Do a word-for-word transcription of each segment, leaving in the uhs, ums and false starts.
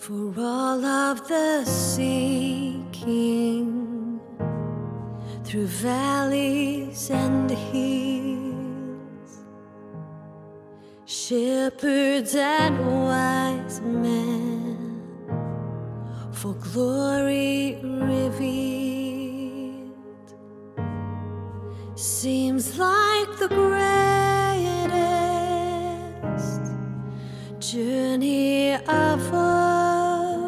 for all of the seeking through valleys and hills, shepherds and wise men, for glory revealed. Seems like the greatest journey of all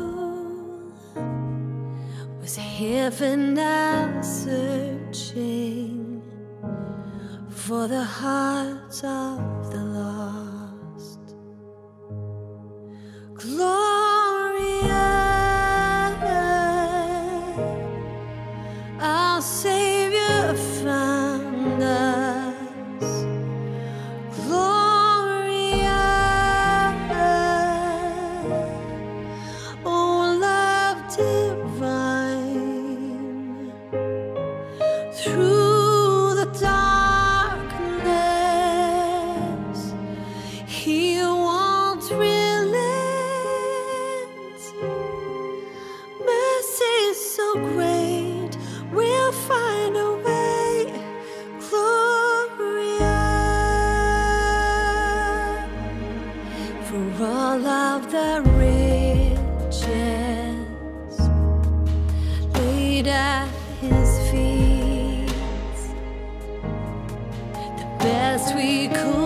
was heaven now searching for the hearts of the lost. Gloria, our Savior found us. Gloria, oh love divine, through the darkness He won't relent. Mercy so great, we'll find a way. Gloria, for all of the riches laid at His feet, the best we could